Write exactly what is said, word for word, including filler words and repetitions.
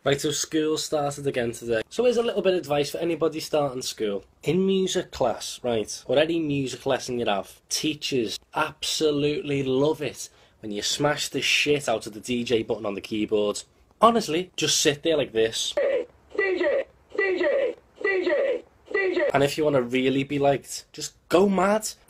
Right, so school started again today. So here's a little bit of advice for anybody starting school. In music class, right, or any music lesson you have, teachers absolutely love it when you smash the shit out of the D J button on the keyboard. Honestly, just sit there like this. D J, D J, D J, D J. And if you want to really be liked, just go mad.